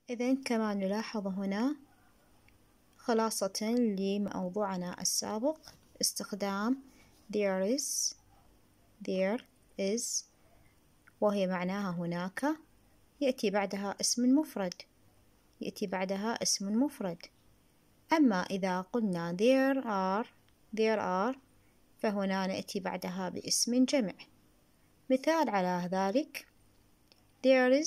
إذن كما نلاحظ هنا خلاصة لموضوعنا السابق استخدام there is وهي معناها هناك، يأتي بعدها اسم مفرد. أما إذا قلنا there are فهنا نأتي بعدها باسم جمع. مثال على ذلك there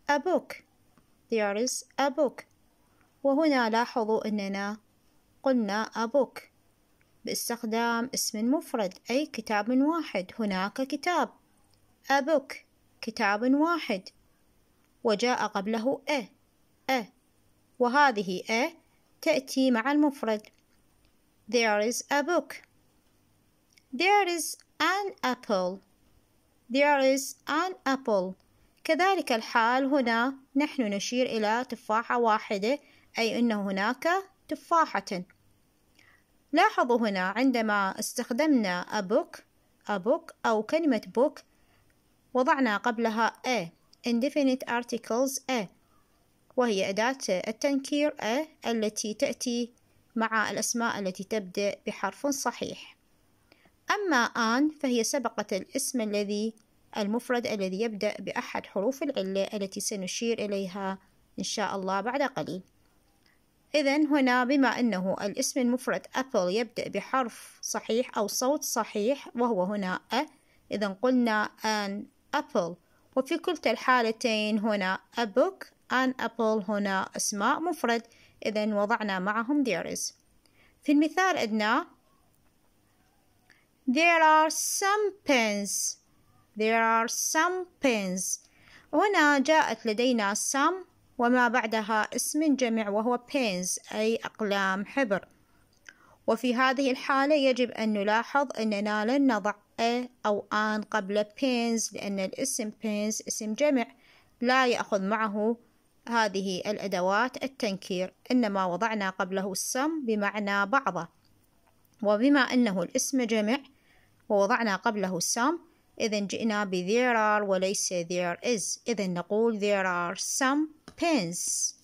is a book وهنا لاحظوا أننا قلنا a book باستخدام اسم مفرد أي كتاب واحد. هناك كتاب a book كتاب واحد، وجاء قبله a وهذه a تأتي مع المفرد. There is a book. There is an apple. كذلك الحال هنا نحن نشير إلى تفاحة واحدة أي أن هناك تفاحة. لاحظوا هنا عندما استخدمنا a book أو كلمة book وضعنا قبلها a indefinite articles a وهي أداة التنكير a التي تأتي مع الأسماء التي تبدأ بحرف صحيح. أما an فهي سبقت الاسم المفرد الذي يبدأ بأحد حروف العلة التي سنشير إليها إن شاء الله بعد قليل. إذن هنا بما أنه الاسم المفرد apple يبدأ بحرف صحيح أو صوت صحيح وهو هنا إذن قلنا an apple، وفي كلتا الحالتين هنا a book an apple هنا أسماء مفرد، إذن وضعنا معهم there is. في المثال عندنا there are some pens هنا جاءت لدينا some وما بعدها اسم جمع وهو pens أي أقلام حبر، وفي هذه الحالة يجب أن نلاحظ أننا لن نضع a أو an قبل pens لأن الاسم pens اسم جمع لا يأخذ معه هذه الأدوات التنكير، إنما وضعنا قبله some بمعنى بعضه، وبما أنه الاسم جمع ووضعنا قبله some إذن جئنا ب there are وليس there is. إذن نقول there are some pens.